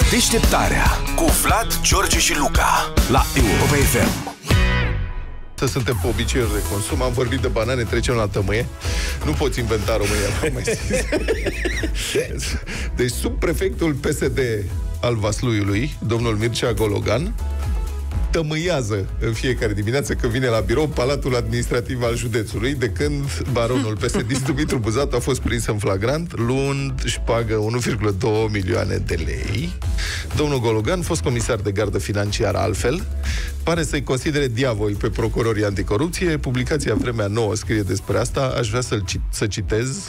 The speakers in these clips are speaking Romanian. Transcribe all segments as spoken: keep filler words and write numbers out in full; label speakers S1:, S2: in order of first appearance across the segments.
S1: Deșteptarea cu Vlad, George și Luca la Europa F M.
S2: Suntem pe obiceiuri de consum. Am vorbit de banane, trecem la tămâie. Nu poți inventa România, mai Deci subprefectul P S D al Vasluiului, domnul Mircea Gologan, tămâiază în fiecare dimineață când vine la birou Palatul Administrativ al județului, de când baronul P S D Dumitru Buzatu a fost prins în flagrant, luând șpagă unu virgulă doi milioane de lei. Domnul Gologan, fost comisar de gardă financiară altfel, pare să-i considere diavol pe procurorii anticorupție. Publicația Vremea Nouă scrie despre asta. Aș vrea să-l cit- să citez.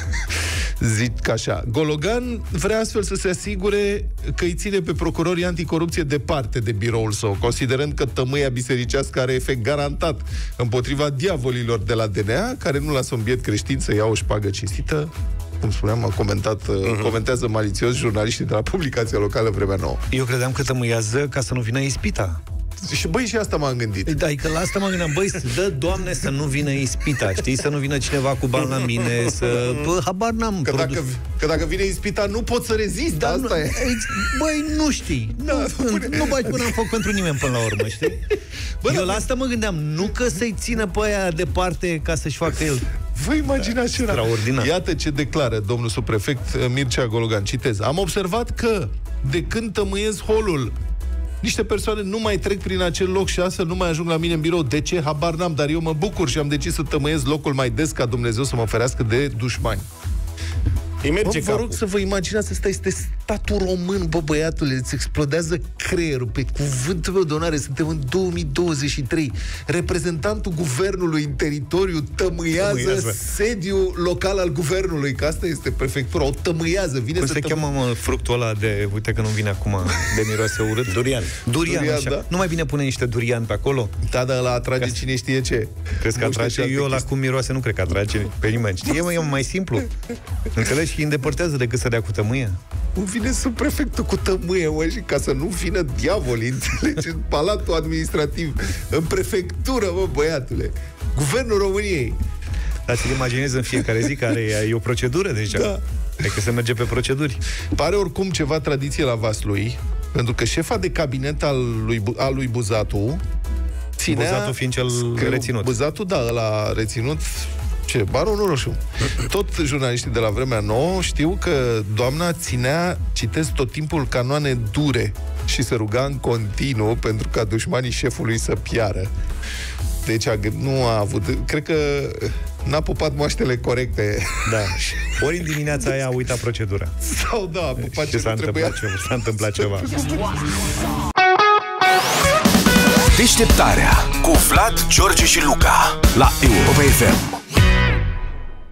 S2: Zic așa: Gologan vrea astfel să se asigure că îi ține pe procurorii anticorupție departe de biroul său, considerând că tămâia bisericească are efect garantat împotriva diavolilor de la D N A, care nu lasă un biet creștin să ia o șpagă cinstită. Cum spuneam, a comentat, uh-huh. comentează malițios jurnaliștii de la publicația locală Vremea Nouă.
S3: Eu credeam că tămâiază ca să nu vină ispita.
S2: Și băi, și asta m-am gândit.
S3: Da, că la asta mă gândeam, băi, să dă, Doamne, să nu vină ispita, știi? Să nu vină cineva cu bani la mine, să... Bă, habar n-am.
S2: Că, produs... dacă, că dacă vine ispita, nu pot să rezist, da, asta nu, e.
S3: Băi, nu știi. Da, nu, nu, nu bagi până în foc pentru nimeni până la urmă, știi? Bă, eu la asta mă gândeam, nu că să-i țină pe aia departe ca să-și facă el.
S2: Vă imaginați
S3: da,
S2: ce Iată ce declară domnul subprefect Mircea Gologan. Citez: am observat că de când tămâiesc holul, niște persoane nu mai trec prin acel loc și astfel nu mai ajung la mine în birou. De ce? Habar n-am, dar eu mă bucur și am decis să tămâiesc locul mai des ca Dumnezeu să mă ferească de dușmani. Bă, vă rog să vă imaginați, ăsta este statul român, bă, băiatule, îți explodează creierul, pe cuvântul meu de onoare, suntem în două mii douăzeci și trei. Reprezentantul guvernului în teritoriu tămâiază, tămâiază sediul local al guvernului, că asta este prefectura, o tămâiază, vine
S3: Cum
S2: să
S3: se
S2: tămâ...
S3: cheamă, mă, fructul ăla de, uite că nu vine acum, de miroase urât?
S4: Durian.
S3: Durian,
S2: Durian,
S3: așa.
S2: da?
S3: Nu mai bine pune niște durian pe acolo?
S2: Da, da, ăla atrage cine știe ce.
S3: Crezi că atrage? Eu la cum miroase nu cred că atrage pe nimeni. Știi, mă, e mai simplu. Înțelegi? Și îndepărtează decât să dea cu tămâie.
S2: Nu vine subprefectul cu tămâie, mă, și ca să nu vină diavolii, înțelegi, în Palatul Administrativ, în prefectură, mă, băiatule. Guvernul României.
S3: Dar ți-l imaginezi în fiecare zi, care e, e o procedură deja.
S2: Da.
S3: Adică se merge pe proceduri.
S2: Pare oricum ceva tradiție la Vaslui, pentru că șefa de cabinet al lui, al lui Buzatu ținea...
S3: Buzatu fiind cel
S2: scriu,
S3: reținut.
S2: Buzatu, da, ăla reținut... Ce? Baronul Roșu. Tot jurnaliștii de la Vremea Nouă știu că doamna ținea, citesc, tot timpul canoane dure și se ruga în continuu pentru ca dușmanii șefului să piară. Deci a, nu a avut... Cred că n-a pupat moaștele corecte.
S3: Da. Ori în dimineața aia a uitat procedura.
S2: Sau da, a pupat
S3: și
S2: ce
S3: s-a
S2: nu trebuia.
S3: Întâmplat ceva, s-a întâmplat ceva.
S1: Deșteptarea cu Vlad, George și Luca la Europa F M.